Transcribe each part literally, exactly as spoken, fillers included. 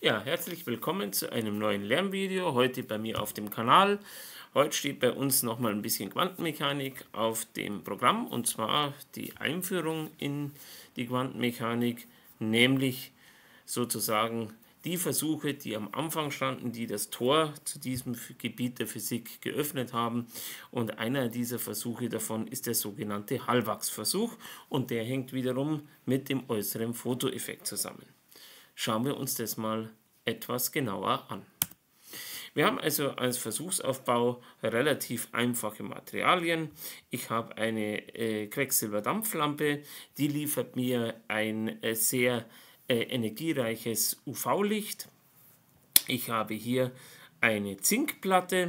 Ja, herzlich willkommen zu einem neuen Lernvideo, heute bei mir auf dem Kanal. Heute steht bei uns nochmal ein bisschen Quantenmechanik auf dem Programm, und zwar die Einführung in die Quantenmechanik, nämlich sozusagen die Versuche, die am Anfang standen, die das Tor zu diesem Gebiet der Physik geöffnet haben. Und einer dieser Versuche davon ist der sogenannte Hallwachs-Versuch, und der hängt wiederum mit dem äußeren Fotoeffekt zusammen. Schauen wir uns das mal etwas genauer an. Wir haben also als Versuchsaufbau relativ einfache Materialien. Ich habe eine äh, Quecksilberdampflampe, die liefert mir ein äh, sehr äh, energiereiches U V-Licht. Ich habe hier eine Zinkplatte.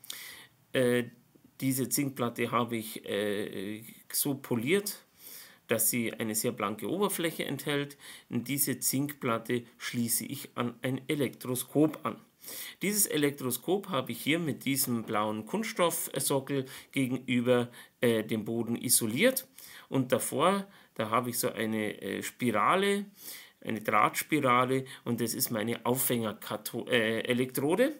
Äh, diese Zinkplatte habe ich äh, so poliert, dass sie eine sehr blanke Oberfläche enthält. Und diese Zinkplatte schließe ich an ein Elektroskop an. Dieses Elektroskop habe ich hier mit diesem blauen Kunststoffsockel gegenüber äh, dem Boden isoliert. Und davor, da habe ich so eine äh, Spirale, eine Drahtspirale, und das ist meine Auffängerelektrode. Äh,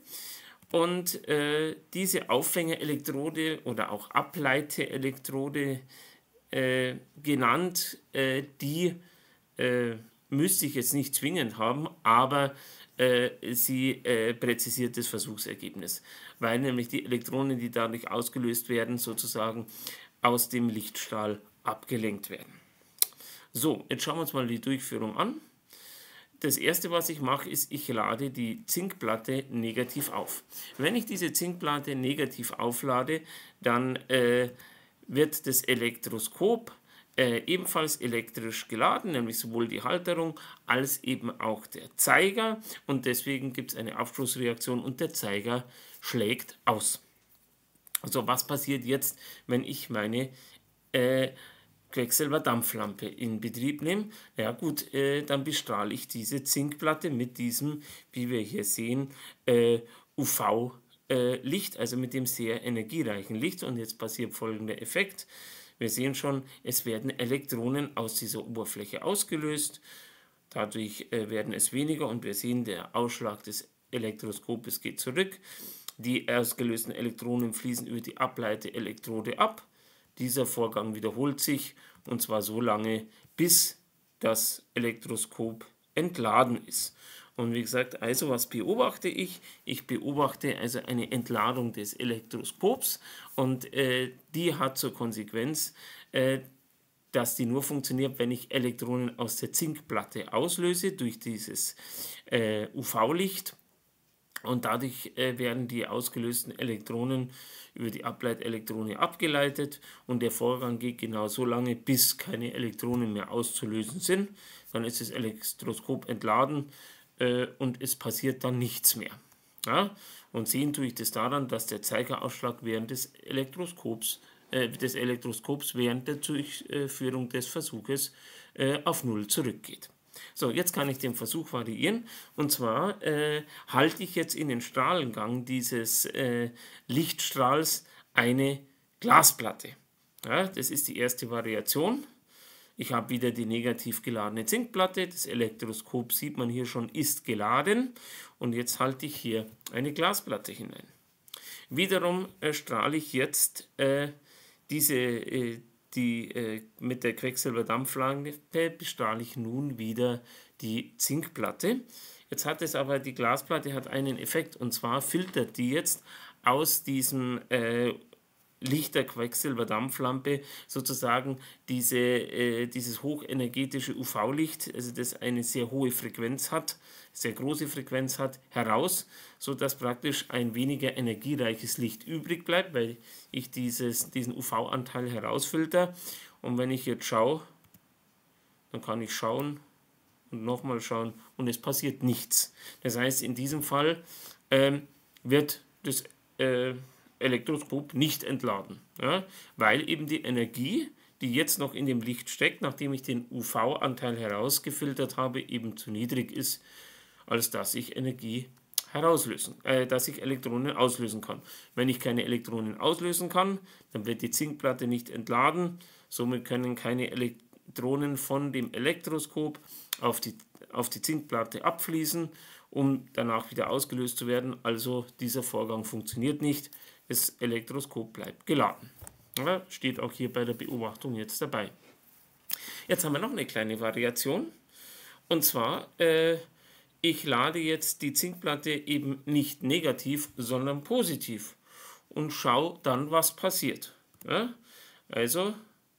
und äh, diese Auffängerelektrode oder auch Ableiteelektrode Äh, genannt, äh, die äh, müsste ich jetzt nicht zwingend haben, aber äh, sie äh, präzisiert das Versuchsergebnis, weil nämlich die Elektronen, die dadurch ausgelöst werden, sozusagen aus dem Lichtstrahl abgelenkt werden. So, jetzt schauen wir uns mal die Durchführung an. Das erste, was ich mache, ist, ich lade die Zinkplatte negativ auf. Wenn ich diese Zinkplatte negativ auflade, dann äh, wird das Elektroskop äh, ebenfalls elektrisch geladen, nämlich sowohl die Halterung als eben auch der Zeiger, und deswegen gibt es eine Abstoßreaktion und der Zeiger schlägt aus. Also was passiert jetzt, wenn ich meine äh, Quecksilberdampflampe in Betrieb nehme? Ja gut, äh, dann bestrahle ich diese Zinkplatte mit diesem, wie wir hier sehen, äh, U V Äh, Licht, also mit dem sehr energiereichen Licht. Und jetzt passiert folgender Effekt. Wir sehen schon, es werden Elektronen aus dieser Oberfläche ausgelöst. Dadurch äh, werden es weniger, und wir sehen, der Ausschlag des Elektroskopes geht zurück. Die ausgelösten Elektronen fließen über die Ableiteelektrode ab. Dieser Vorgang wiederholt sich, und zwar so lange, bis das Elektroskop entladen ist. Und wie gesagt, also was beobachte ich? Ich beobachte also eine Entladung des Elektroskops, und äh, die hat zur Konsequenz, äh, dass die nur funktioniert, wenn ich Elektronen aus der Zinkplatte auslöse durch dieses äh, U V-Licht. Und dadurch äh, werden die ausgelösten Elektronen über die Ableitelektrone abgeleitet, und der Vorgang geht genau so lange, bis keine Elektronen mehr auszulösen sind. Dann ist das Elektroskop entladen, äh, und es passiert dann nichts mehr. Ja? Und sehen tue ich das daran, dass der Zeigerausschlag während des Elektroskops, äh, des Elektroskops während der Durchführung des Versuches äh, auf Null zurückgeht. So, jetzt kann ich den Versuch variieren, und zwar äh, halte ich jetzt in den Strahlengang dieses äh, Lichtstrahls eine Glasplatte. Ja, das ist die erste Variation. Ich habe wieder die negativ geladene Zinkplatte, das Elektroskop, sieht man hier schon, ist geladen, und jetzt halte ich hier eine Glasplatte hinein. Wiederum äh, strahle ich jetzt äh, diese äh, Die, äh, mit der Quecksilberdampflampe bestrahle ich nun wieder die Zinkplatte. Jetzt hat es aber, die Glasplatte hat einen Effekt, und zwar filtert die jetzt aus diesem äh, Licht der Quecksilberdampflampe sozusagen diese, äh, dieses hochenergetische U V-Licht, also das eine sehr hohe Frequenz hat, sehr große Frequenz hat, heraus, sodass praktisch ein weniger energiereiches Licht übrig bleibt, weil ich dieses, diesen U V-Anteil herausfilter. Und wenn ich jetzt schaue, dann kann ich schauen und nochmal schauen, und es passiert nichts. Das heißt, in diesem Fall ähm, wird das äh, Elektroskop nicht entladen, ja, weil eben die Energie, die jetzt noch in dem Licht steckt, nachdem ich den U V-Anteil herausgefiltert habe, eben zu niedrig ist, als dass ich Energie herauslösen, äh, dass ich Elektronen auslösen kann. Wenn ich keine Elektronen auslösen kann, dann wird die Zinkplatte nicht entladen, somit können keine Elektronen Elektronen von dem Elektroskop auf die, auf die Zinkplatte abfließen, um danach wieder ausgelöst zu werden. Also dieser Vorgang funktioniert nicht. Das Elektroskop bleibt geladen. Ja, steht auch hier bei der Beobachtung jetzt dabei. Jetzt haben wir noch eine kleine Variation. Und zwar, äh, ich lade jetzt die Zinkplatte eben nicht negativ, sondern positiv. Und schaue dann, was passiert. Ja? Also,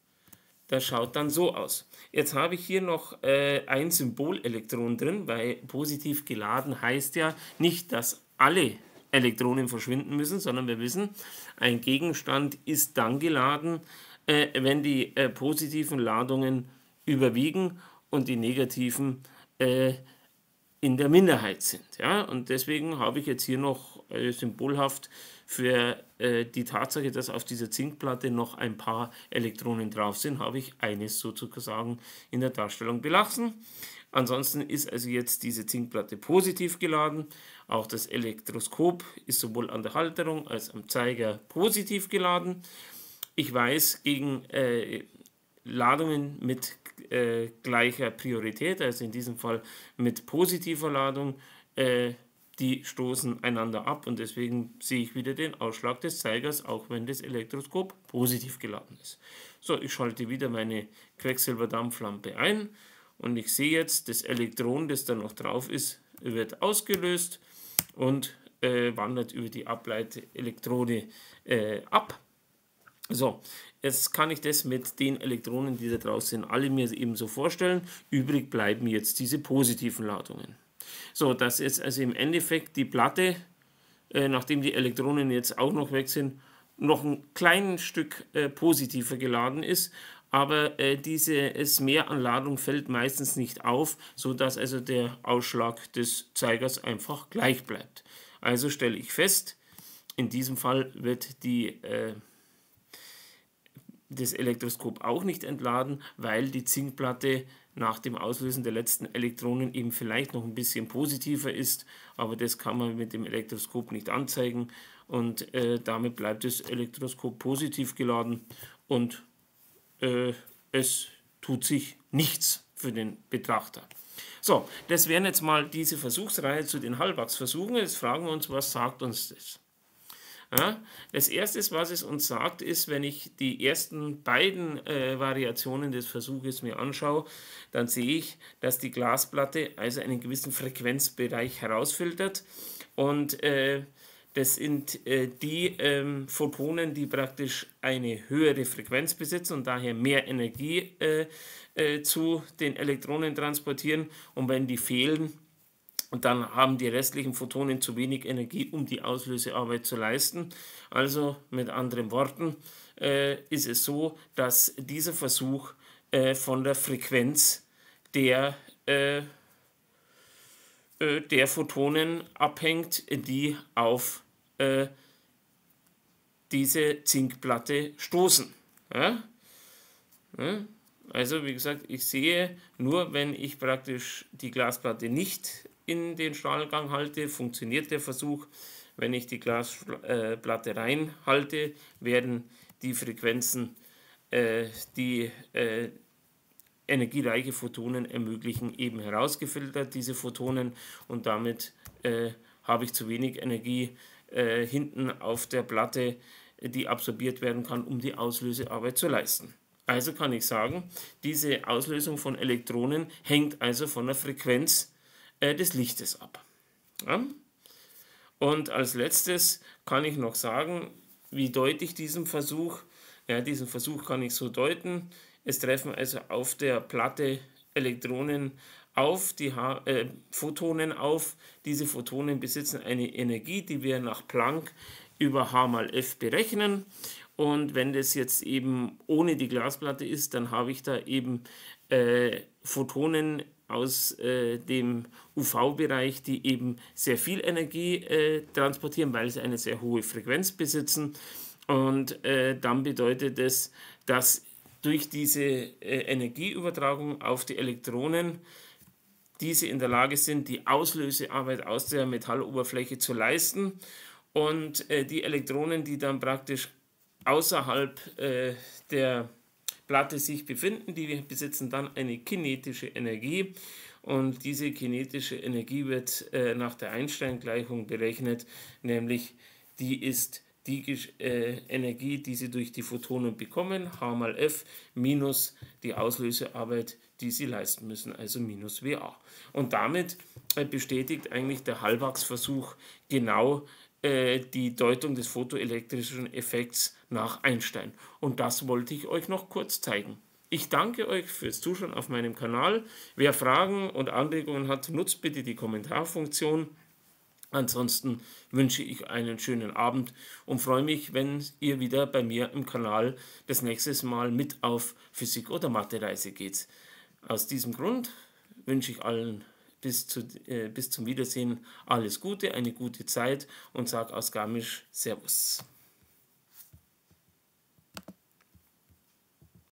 das schaut dann so aus. Jetzt habe ich hier noch äh, ein Symbolelektron drin, weil positiv geladen heißt ja nicht, dass alle Elektronen verschwinden müssen, sondern wir wissen, ein Gegenstand ist dann geladen, äh, wenn die äh, positiven Ladungen überwiegen und die negativen äh, in der Minderheit sind. Ja? Und deswegen habe ich jetzt hier noch äh, symbolhaft für äh, die Tatsache, dass auf dieser Zinkplatte noch ein paar Elektronen drauf sind, habe ich eines sozusagen in der Darstellung belassen. Ansonsten ist also jetzt diese Zinkplatte positiv geladen. Auch das Elektroskop ist sowohl an der Halterung als am Zeiger positiv geladen. Ich weiß, gegen äh, Ladungen mit äh, gleicher Priorität, also in diesem Fall mit positiver Ladung, äh, die stoßen einander ab und deswegen sehe ich wieder den Ausschlag des Zeigers, auch wenn das Elektroskop positiv geladen ist. So, ich schalte wieder meine Quecksilberdampflampe ein und ich sehe jetzt, das Elektron, das da noch drauf ist, wird ausgelöst und äh, wandert über die Ableitelektrode äh, ab. So, jetzt kann ich das mit den Elektronen, die da draußen sind, alle mir eben so vorstellen. Übrig bleiben jetzt diese positiven Ladungen. So, dass jetzt also im Endeffekt die Platte, äh, nachdem die Elektronen jetzt auch noch weg sind, noch ein kleines Stück äh, positiver geladen ist, aber äh, dieses Mehr an Ladung fällt meistens nicht auf, sodass also der Ausschlag des Zeigers einfach gleich bleibt. Also stelle ich fest, in diesem Fall wird die äh, das Elektroskop auch nicht entladen, weil die Zinkplatte nach dem Auslösen der letzten Elektronen eben vielleicht noch ein bisschen positiver ist, aber das kann man mit dem Elektroskop nicht anzeigen und äh, damit bleibt das Elektroskop positiv geladen und äh, es tut sich nichts für den Betrachter. So, das wären jetzt mal diese Versuchsreihe zu den Hallwachsversuchen. Jetzt fragen wir uns, was sagt uns das? Ja, das erste, was es uns sagt, ist, wenn ich die ersten beiden äh, Variationen des Versuches mir anschaue, dann sehe ich, dass die Glasplatte also einen gewissen Frequenzbereich herausfiltert und äh, das sind äh, die ähm, Photonen, die praktisch eine höhere Frequenz besitzen und daher mehr Energie äh, äh, zu den Elektronen transportieren, und wenn die fehlen, und dann haben die restlichen Photonen zu wenig Energie, um die Auslösearbeit zu leisten. Also mit anderen Worten äh, ist es so, dass dieser Versuch äh, von der Frequenz der, äh, äh, der Photonen abhängt, die auf äh, diese Zinkplatte stoßen. Ja? Ja? Also wie gesagt, ich sehe nur, wenn ich praktisch die Glasplatte nicht in den Strahlgang halte, funktioniert der Versuch. Wenn ich die Glasplatte reinhalte, werden die Frequenzen, äh, die äh, energiereiche Photonen ermöglichen, eben herausgefiltert, diese Photonen, und damit äh, habe ich zu wenig Energie äh, hinten auf der Platte, die absorbiert werden kann, um die Auslösearbeit zu leisten. Also kann ich sagen, diese Auslösung von Elektronen hängt also von der Frequenz äh, des Lichtes ab. Ja? Und als letztes kann ich noch sagen, wie deute ich diesen Versuch? Ja, diesen Versuch kann ich so deuten. Es treffen also auf der Platte Elektronen auf, die ha äh, Photonen auf. Diese Photonen besitzen eine Energie, die wir nach Planck über H mal F berechnen. Und wenn das jetzt eben ohne die Glasplatte ist, dann habe ich da eben äh, Photonen aus äh, dem U V-Bereich, die eben sehr viel Energie äh, transportieren, weil sie eine sehr hohe Frequenz besitzen. Und äh, dann bedeutet es, dass durch diese äh, Energieübertragung auf die Elektronen diese in der Lage sind, die Auslösearbeit aus der Metalloberfläche zu leisten. Und äh, die Elektronen, die dann praktisch außerhalb äh, der Platte sich befinden. Die besitzen dann eine kinetische Energie und diese kinetische Energie wird äh, nach der Einstein-Gleichung berechnet, nämlich die ist die äh, Energie, die sie durch die Photonen bekommen, H mal F, minus die Auslösearbeit, die sie leisten müssen, also minus W A. Und damit äh, bestätigt eigentlich der Hallwachs-Versuch genau äh, die Deutung des photoelektrischen Effekts nach Einstein. Und das wollte ich euch noch kurz zeigen. Ich danke euch fürs Zuschauen auf meinem Kanal. Wer Fragen und Anregungen hat, nutzt bitte die Kommentarfunktion. Ansonsten wünsche ich einen schönen Abend und freue mich, wenn ihr wieder bei mir im Kanal das nächste Mal mit auf Physik- oder Mathe-Reise geht. Aus diesem Grund wünsche ich allen bis, zu, äh, bis zum Wiedersehen alles Gute, eine gute Zeit und sage aus Garmisch Servus.